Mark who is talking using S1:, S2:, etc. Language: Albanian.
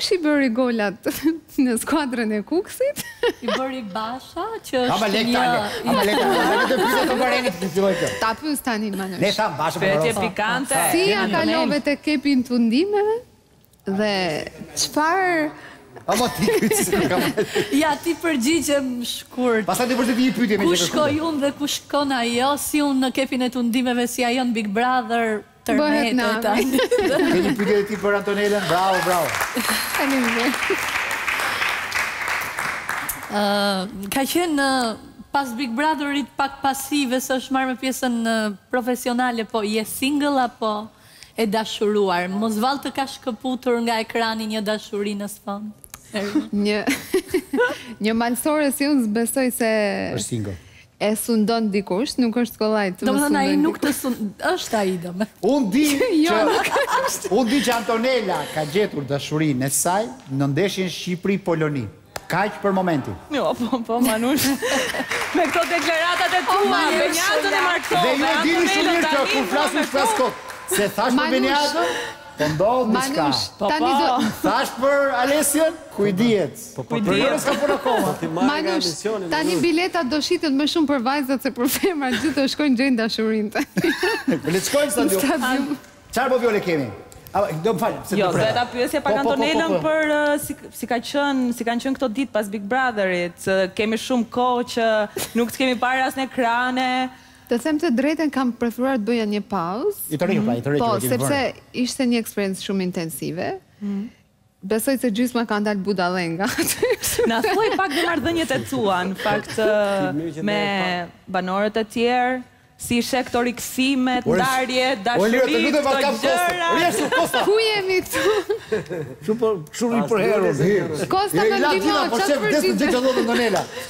S1: Kush i bëri golat në skuadrën e Kuksit?
S2: I bëri Basha, që është një...
S1: Ta pyes tani, Manush.
S3: Ne thamë Basha për
S4: Pyetje pikante.
S1: Si ja kalove të kepin të ndimeve? Dhe çfarë...
S3: Amo ti kyçi.
S2: Ja, ti përgjigjem shkurt.
S3: Pastaj ti vërtet një pyetje me
S2: Ku shkoj unë dhe ku shkon ajo, si unë në kepin e të ndimeve, si ajo në Big Brother, tërmetet.
S3: Ke një pyetje ti për Antonelën? Bravo, bravo.
S2: Ka qenë pas Big Brotherit pak pasive, së është marrë me pjesën profesionale, po je single apo e dashuruar? Mos vallë të ka shkëputur nga ekrani një dashuri në sfond?
S1: Një malsore si unë zbesoj se
S3: është single.
S1: E sundon dikush, nuk është kollaj të
S2: Do më thënë ai nuk të është ai do me.
S3: Unë di që Antonella ka gjetur dashurinë e saj në ndeshjen Shqipëri-Poloni. Kaq për momentin.
S4: Jo, po, Manush. Me këto deklaratat e tua, Benjatën e martove.
S3: Dhe ju dini shumë mirë që kur flasim shpas kot. Se thash për Benjatën, po ndodh diçka. Thash për Alesian, kujdiet.
S1: Manush, tani biletat do shiten më shumë për vajzat se për femrat, gjithë të shkojnë gjejnë dashurinë.
S3: Le të shkojnë në stadium. Çfarë po vjole kemi? Do më falë, se
S4: jo, dhe ta pyesja pak Antonelën për si kanë qenë këto ditë pas Big Brotherit. Kemi shumë kohë që nuk të kemi parë as në ekrane.
S1: Të them të drejtën, kam preferuar të bëja një pauzë.
S3: I të rikë.
S1: Po, sepse ishte një eksperiencë shumë intensive. Besoj se gjysma ka ndalë budalenga.
S4: Na thuaj pak dhe marrëdhëniet e tua, në fakt me banorët e tjerë. Si ishe këto riksimet, ndarje, dashurit, këto gjëra.
S1: Ku jemi këtu?
S3: Shumë i përherur.
S1: Kosta më ndihmo, çfarë përgjigje?